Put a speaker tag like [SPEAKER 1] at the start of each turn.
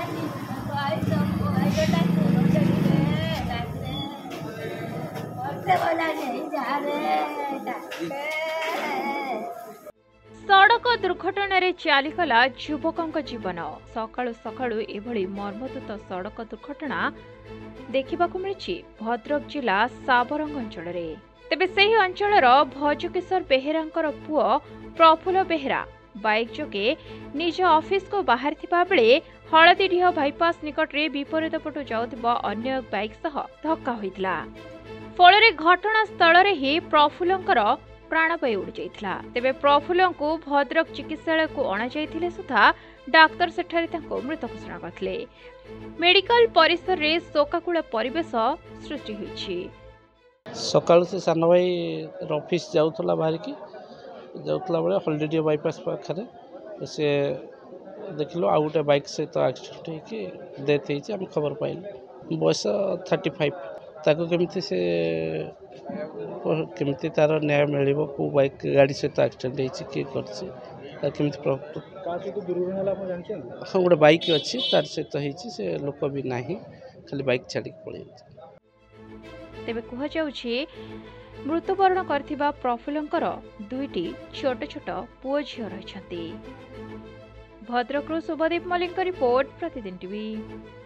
[SPEAKER 1] सड़क दुर्घटन चलीगला युवक जीवन सकाळु सकाळु एभली मर्मतुत सड़क दुर्घटना देखा मिली भद्रक जिला साबरंग अंचल तेबे सही अंचलर भजकिशोर बेहेरा पुओ प्रफुल्ल बेहेरा बाइक जोगे निज ऑफिस को बाहर थिबा बेले हलदीडीह बाईपास निकट में विपरीत पटु जाउथिबा अन्य एक बाइक सह धक्का होइतला। फलरे घटनास्थल ही प्रफुल्लंकर प्राणवायु उड़ी जाइथिला। तेबे प्रफुल्लंकु भद्रक चिकित्सालय को अणा जाइथिले सुधा डाक्तर सेठारे तांको मृत घोषणा करथिले। मेडिकल परिसर रे शोकाकुल परिवेश सृष्टि होइछि।
[SPEAKER 2] सकाळ से सान भाई ऑफिस जाउथला बाहर जाउथला बेले हलदीडीह बाईपास पाखरे से देखिलो आ गोटे बाइक सहित एक्सीडेंट होइके डेथ होइछि। हम खबर पाइल बयस 35 ताको केमिति से केमिति तार न्याय मिलिबो को बाइक गाड़ी सहित एक्सीडेंट होइछि के करछि केमिति का से दुर्घटना होला आप जानछन। हां गोटे बाइक अछि तार सहित होइछि से लोक भी नाही खाली बाइक छाड़ी पळै।
[SPEAKER 1] तेबे कह जाउछि मृत्युवरण करथिबा प्रफुल्लंकर दुईटी छोट छोट पुओ झियो रहिछन्ति। भद्रकରୁ शुभदीप मल्लिक रिपोर्ट प्रतिदिन टीवी।